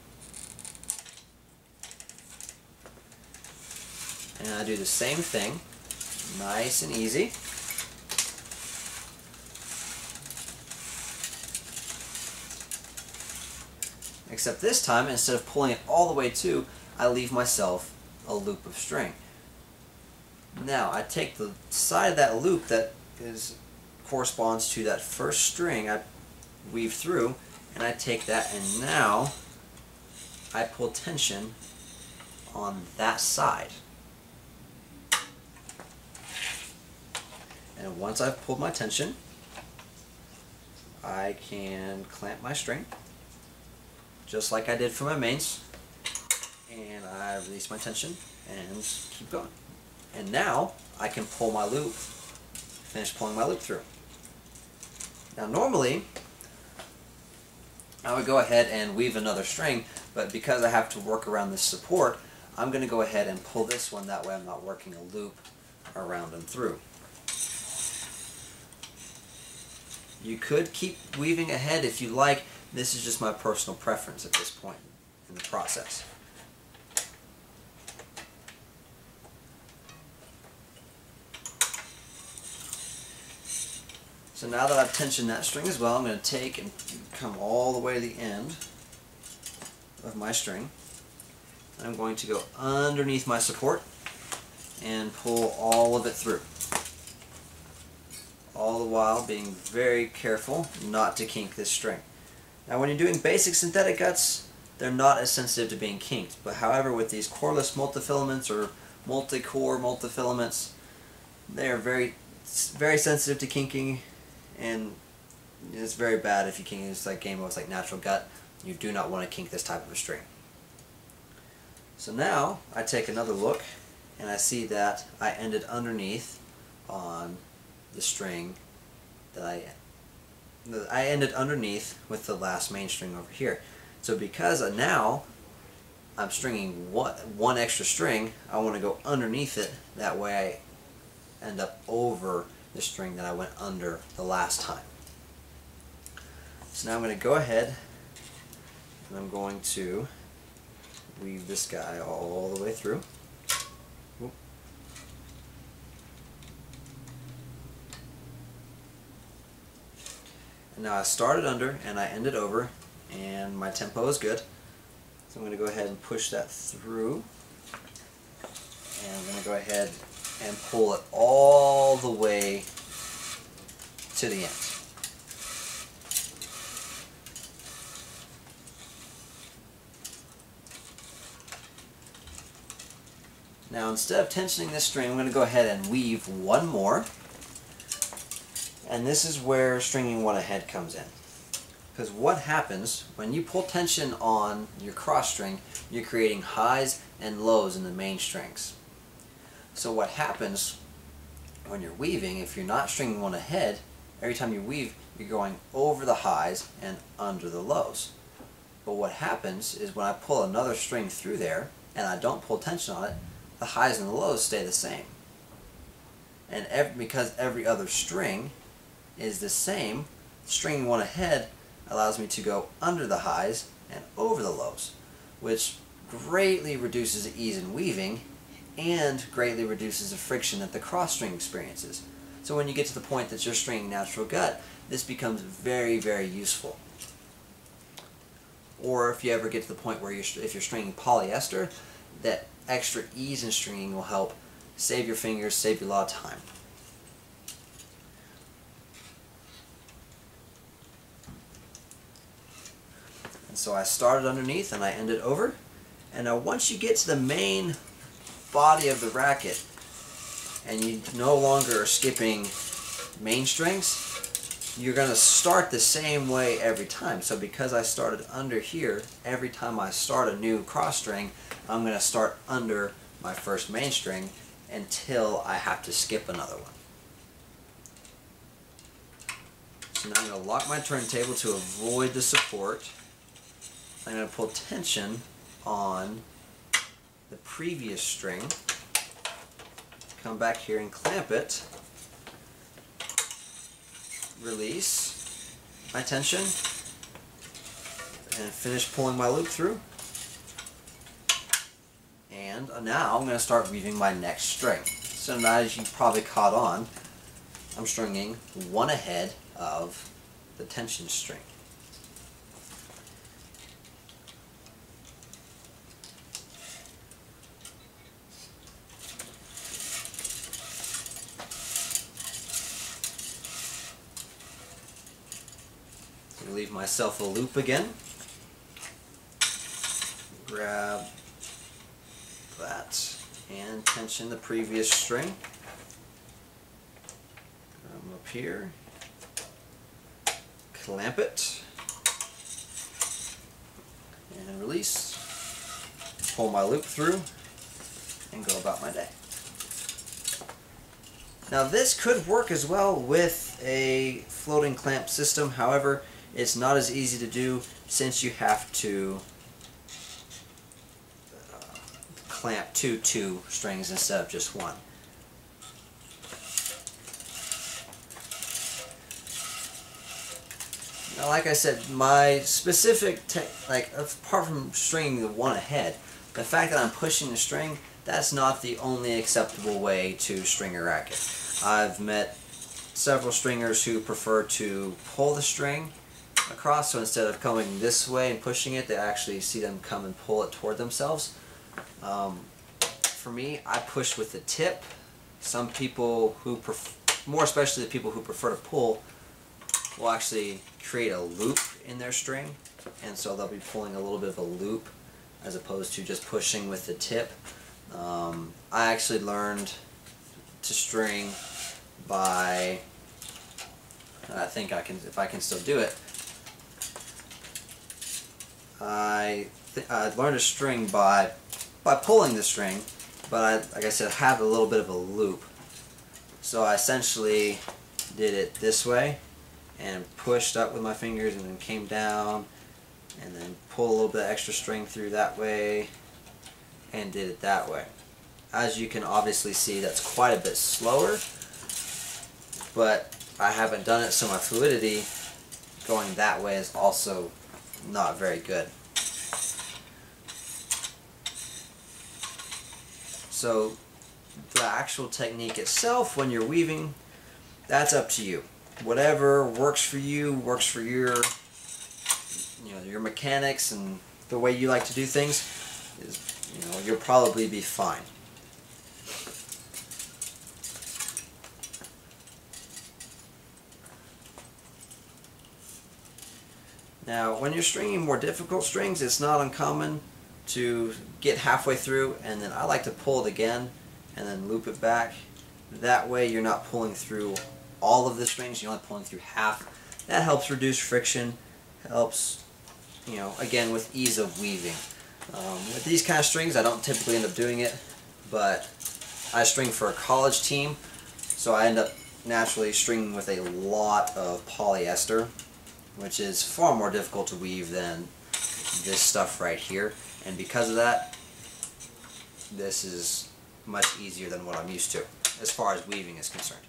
And I do the same thing, nice and easy. Except this time, instead of pulling it all the way to, I leave myself a loop of string. Now, I take the side of that loop that corresponds to that first string I weave through, and I take that, and now I pull tension on that side. And once I've pulled my tension, I can clamp my string, just like I did for my mains, and I release my tension and keep going. And now I can pull my loop, finish pulling my loop through. Now normally I would go ahead and weave another string, but because I have to work around this support, I'm going to go ahead and pull this one, that way I'm not working a loop around and through. You could keep weaving ahead if you like. This is just my personal preference at this point in the process. So now that I've tensioned that string as well, I'm going to take and come all the way to the end of my string. I'm going to go underneath my support and pull all of it through. All the while being very careful not to kink this string. Now when you're doing basic synthetic guts, they're not as sensitive to being kinked. But however, with these coreless multifilaments or multi-core multifilaments, they are very sensitive to kinking, and it's very bad if you kink. It's like game modes like natural gut. You do not want to kink this type of a string. So now I take another look and I see that I ended underneath on the string that I ended underneath with the last main string over here. So because now I'm stringing one extra string, I want to go underneath it. That way I end up over the string that I went under the last time. So now I'm going to go ahead and I'm going to weave this guy all the way through. Oop. And now I started under and I ended over, and my tempo is good. So I'm going to go ahead and push that through, and I'm going to go ahead and pull it all the way to the end. Now instead of tensioning this string, I'm going to go ahead and weave one more, and this is where stringing one ahead comes in. Because what happens when you pull tension on your cross string, you're creating highs and lows in the main strings. So what happens when you're weaving, if you're not stringing one ahead, every time you weave, you're going over the highs and under the lows. But what happens is when I pull another string through there and I don't pull tension on it, the highs and the lows stay the same. And because every other string is the same, stringing one ahead allows me to go under the highs and over the lows, which greatly reduces the ease in weaving and greatly reduces the friction that the cross string experiences. So when you get to the point that you're stringing natural gut, this becomes very, very useful. Or if you ever get to the point where if you're stringing polyester, that extra ease in stringing will help save your fingers, save you a lot of time. So I started underneath and I ended over. And now once you get to the main body of the racket and you no longer are skipping main strings, you're going to start the same way every time. So because I started under here, every time I start a new cross string, I'm going to start under my first main string until I have to skip another one. So now I'm going to lock my turntable to avoid the support. I'm going to pull tension on the previous string, come back here and clamp it, release my tension, and finish pulling my loop through. And now I'm going to start weaving my next string. So now, as you probably caught on, I'm stringing one ahead of the tension string. Leave myself a loop again. Grab that and tension the previous string. Come up here, clamp it, and release. Pull my loop through and go about my day. Now this could work as well with a floating clamp system, however, it's not as easy to do since you have to clamp two strings instead of just one. Now, like I said, my specific, apart from stringing the one ahead, the fact that I'm pushing the string, that's not the only acceptable way to string a racket. I've met several stringers who prefer to pull the string across, so instead of coming this way and pushing it, they actually see them come and pull it toward themselves. For me, I push with the tip. Some people who more especially the people who prefer to pull, will actually create a loop in their string, and so they'll be pulling a little bit of a loop as opposed to just pushing with the tip. I actually learned to string by, I think I can, if I can still do it, I learned to string by pulling the string, but like I said, have a little bit of a loop. So I essentially did it this way and pushed up with my fingers and then came down and then pull a little bit of extra string through that way and did it that way. As you can obviously see, that's quite a bit slower, but I haven't done it, so my fluidity going that way is also not very good. So the actual technique itself, when you're weaving, that's up to you. Whatever works for you, works for your mechanics and the way you like to do things, you'll probably be fine. Now, when you're stringing more difficult strings, it's not uncommon to get halfway through, and then I like to pull it again and then loop it back. That way you're not pulling through all of the strings, you're only pulling through half. That helps reduce friction, helps, again, with ease of weaving. With these kind of strings, I don't typically end up doing it, but I string for a college team, so I end up naturally stringing with a lot of polyester, which is far more difficult to weave than this stuff right here. And because of that, this is much easier than what I'm used to as far as weaving is concerned.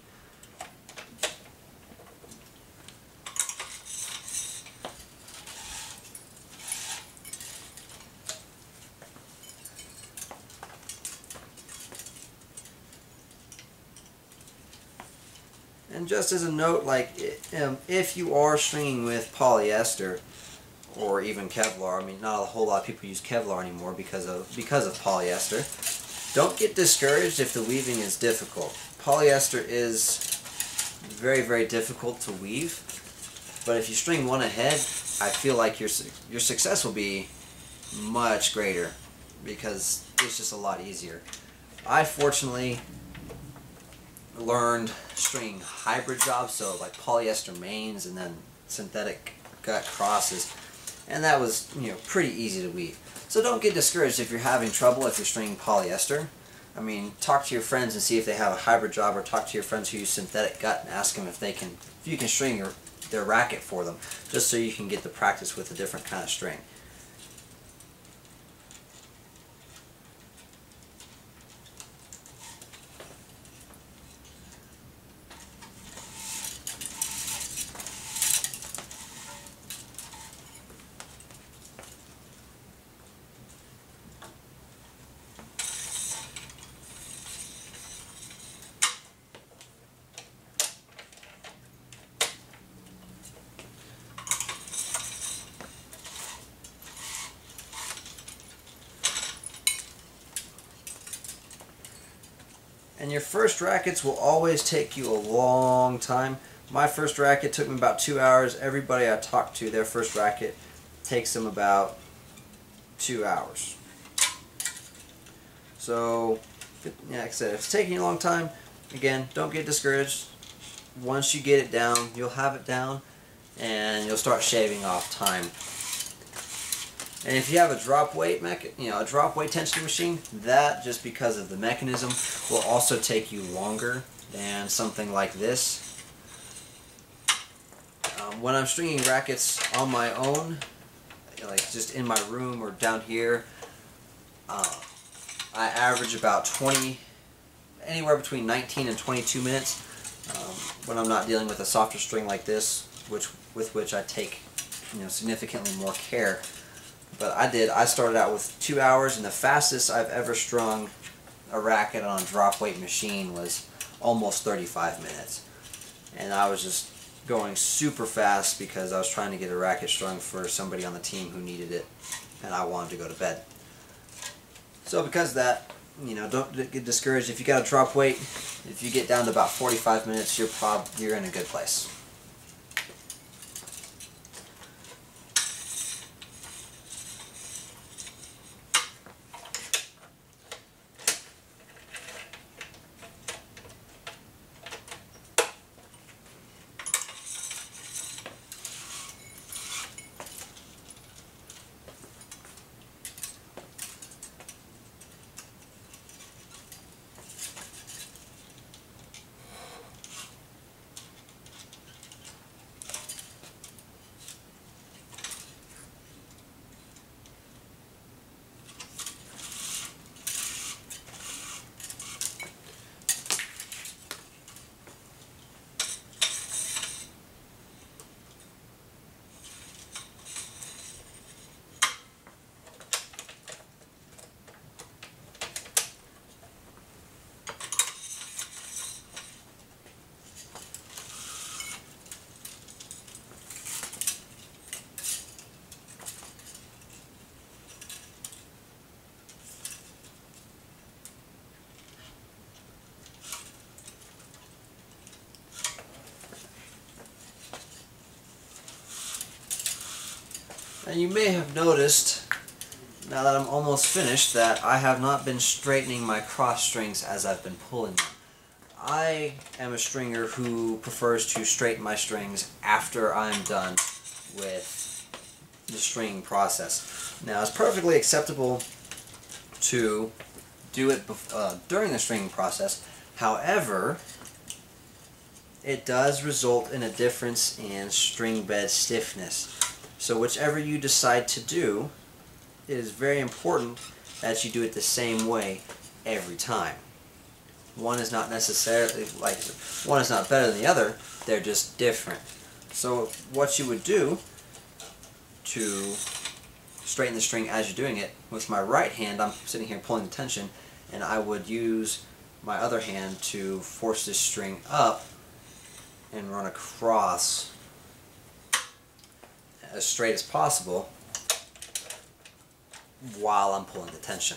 And just as a note, if you are stringing with polyester or even Kevlar, I mean, not a whole lot of people use Kevlar anymore because of polyester. Don't get discouraged if the weaving is difficult. Polyester is very, very difficult to weave, but if you string one ahead, I feel like your success will be much greater because it's just a lot easier. I fortunately learned stringing hybrid jobs, so like polyester mains and then synthetic gut crosses, and that was pretty easy to weave. So don't get discouraged if you're having trouble if you're stringing polyester. I mean, talk to your friends and see if they have a hybrid job, or talk to your friends who use synthetic gut and ask them if you can string their racket for them, just so you can get the practice with a different kind of string. And your first rackets will always take you a long time. My first racket took me about 2 hours. Everybody I talked to, their first racket takes them about 2 hours. So, like I said, if it's taking you a long time, again, don't get discouraged. Once you get it down, you'll have it down, and you'll start shaving off time. And if you have a drop weight tensioning machine, that, just because of the mechanism, will also take you longer than something like this. When I'm stringing rackets on my own, like just in my room or down here, I average about anywhere between 19 and 22 minutes when I'm not dealing with a softer string like this, with which I take significantly more care. But I started out with 2 hours, and the fastest I've ever strung a racket on a drop weight machine was almost 35 minutes. And I was just going super fast because I was trying to get a racket strung for somebody on the team who needed it, and I wanted to go to bed. So because of that, don't get discouraged. If you got a drop weight, if you get down to about 45 minutes, you're in a good place. And you may have noticed, now that I'm almost finished, that I have not been straightening my cross strings as I've been pulling them. I am a stringer who prefers to straighten my strings after I'm done with the stringing process. Now, it's perfectly acceptable to do it during the stringing process. However, it does result in a difference in string bed stiffness. So whichever you decide to do, it is very important that you do it the same way every time. One is not necessarily one is not better than the other, they're just different. So what you would do to straighten the string as you're doing it, with my right hand I'm sitting here pulling the tension, and I would use my other hand to force this string up and run across as straight as possible while I'm pulling the tension.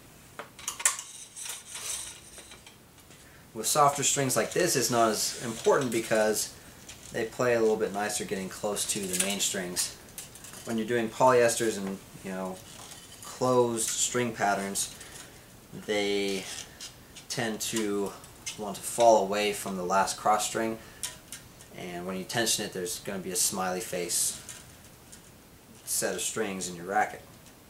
With softer strings like this, it's not as important because they play a little bit nicer getting close to the main strings. When you're doing polyesters and, you know, closed string patterns, they tend to want to fall away from the last cross string, and when you tension it, there's going to be a smiley face set of strings in your racket.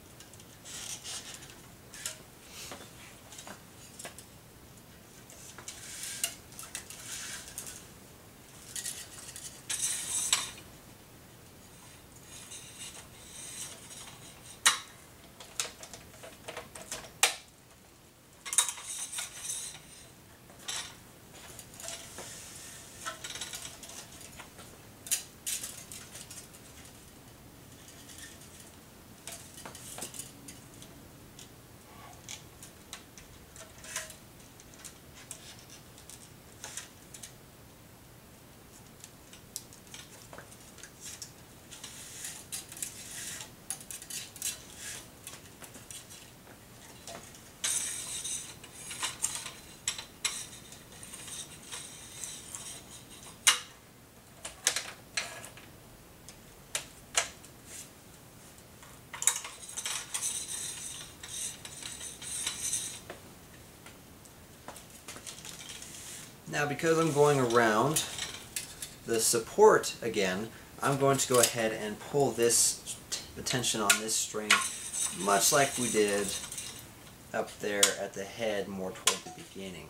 Now, because I'm going around the support again, I'm going to go ahead and pull the tension on this string much like we did up there at the head more toward the beginning.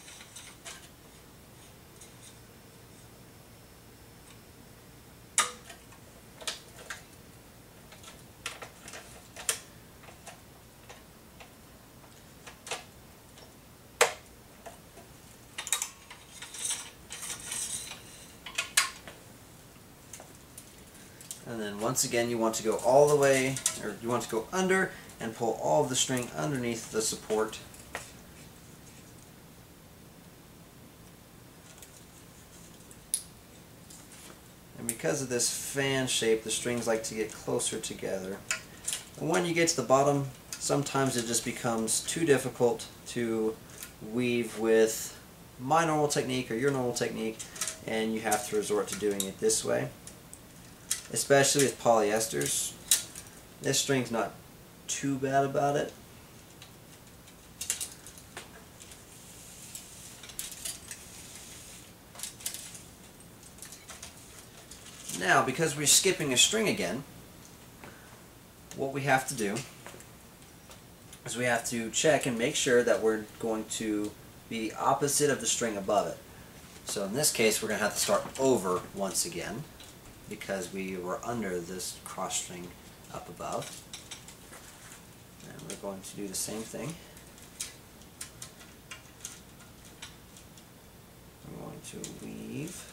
And then once again you want to go all the way, or you want to go under and pull all of the string underneath the support. And because of this fan shape, the strings like to get closer together. And when you get to the bottom, sometimes it just becomes too difficult to weave with my normal technique or your normal technique, and you have to resort to doing it this way. Especially with polyesters. This string's not too bad about it. Now, because we're skipping a string again, what we have to do is we have to check and make sure that we're going to be the opposite of the string above it. So in this case, we're going to have to start over once again, because we were under this cross string up above. And we're going to do the same thing. I'm going to weave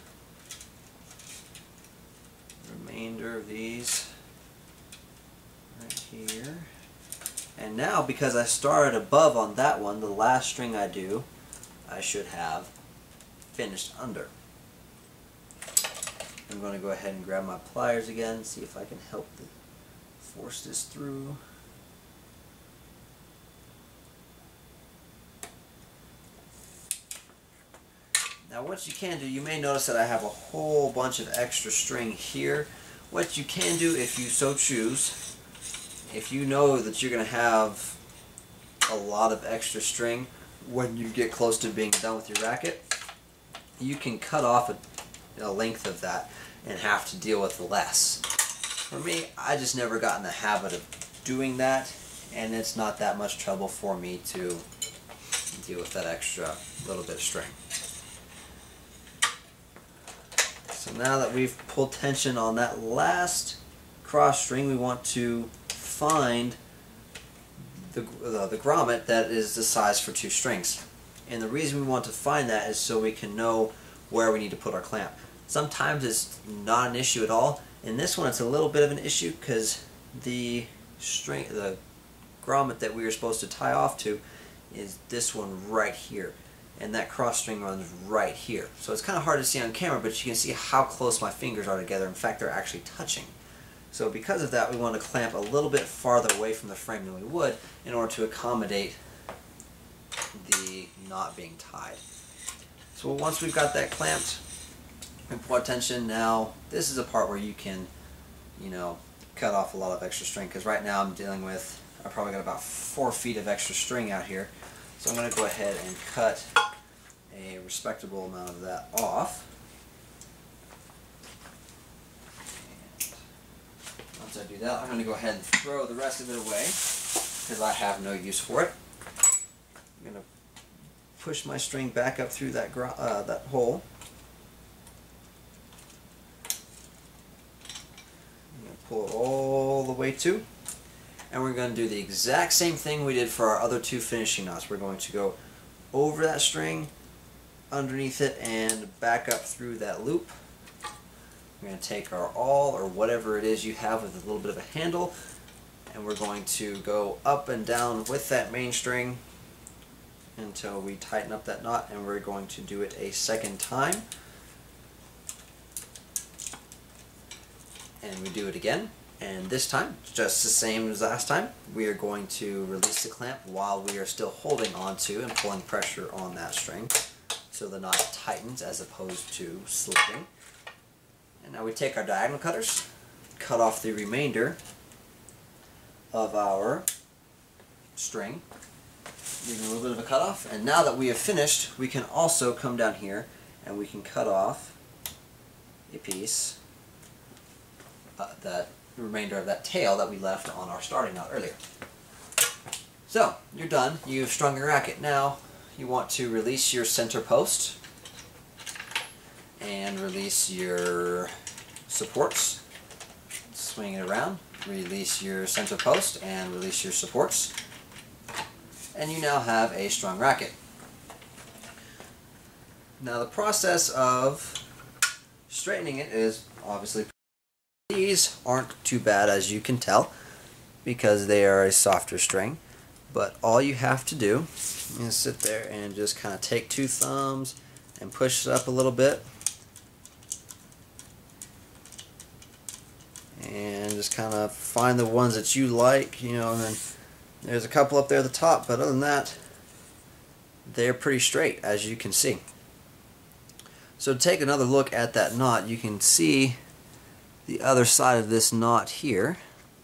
the remainder of these right here. And now, because I started above on that one, the last string I do, I should have finished under. I'm going to go ahead and grab my pliers again, see if I can help force this through. Now what you can do, you may notice that I have a whole bunch of extra string here. what you can do if you so choose, if you know that you're going to have a lot of extra string when you get close to being done with your racket, you can cut off a length of that and have to deal with less. For me, I just never got in the habit of doing that, and it's not that much trouble for me to deal with that extra little bit of string. So now that we've pulled tension on that last cross string, we want to find the grommet that is the size for 2 strings. And the reason we want to find that is so we can know where we need to put our clamp. Sometimes it's not an issue at all. In this one it's a little bit of an issue because the grommet that we were supposed to tie off to is this one right here, and that cross string runs right here. So it's kind of hard to see on camera, but you can see how close my fingers are together. In fact, they're actually touching. So because of that, we want to clamp a little bit farther away from the frame than we would in order to accommodate the knot being tied. So once we've got that clamped, and pull attention, now this is a part where you can, cut off a lot of extra string, because right now I probably got about 4 feet of extra string out here. So I'm going to go ahead and cut a respectable amount of that off. And once I do that, I'm going to go ahead and throw the rest of it away because I have no use for it. I'm going to push my string back up through that hole. I'm going to pull it all the way to. And we're going to do the exact same thing we did for our other 2 finishing knots. We're going to go over that string, underneath it, and back up through that loop. We're going to take our awl, or whatever it is you have with a little bit of a handle, and we're going to go up and down with that main string until we tighten up that knot, and we're going to do it a second time. And we do it again. And this time, just the same as last time, we are going to release the clamp while we are still holding onto and pulling pressure on that string so the knot tightens as opposed to slipping. And now we take our diagonal cutters, cut off the remainder of our string, leaving a little bit of a cutoff. And now that we have finished, we can also come down here and we can cut off a piece that remainder of that tail that we left on our starting knot earlier. So, you're done. You've strung your racket. Now, you want to release your center post and release your supports. Swing it around, release your center post and release your supports, and you now have a strung racket. Now, the process of straightening it is obviously. These aren't too bad, as you can tell, because they are a softer string, but all you have to do is sit there and just kind of take 2 thumbs and push it up a little bit and just kind of find the ones that you like, and then there's a couple up there at the top, but other than that, they're pretty straight, as you can see. So to take another look at that knot, you can see the other side of this knot here,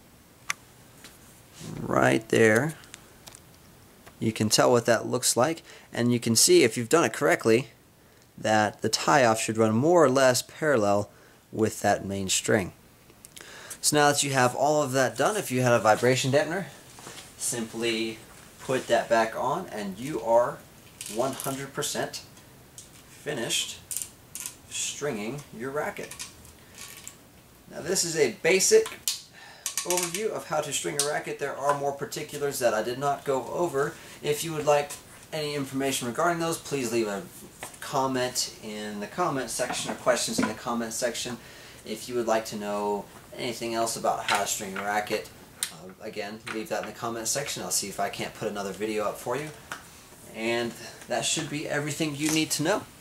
right there. You can tell what that looks like, and you can see, if you've done it correctly, that the tie-off should run more or less parallel with that main string. So now that you have all of that done, if you had a vibration dampener, simply put that back on and you are 100% finished stringing your racket. Now this is a basic overview of how to string a racket. There are more particulars that I did not go over. If you would like any information regarding those, please leave a comment in the comment section, or questions in the comment section. If you would like to know anything else about how to string a racket, again, leave that in the comment section. I'll see if I can't put another video up for you. And that should be everything you need to know.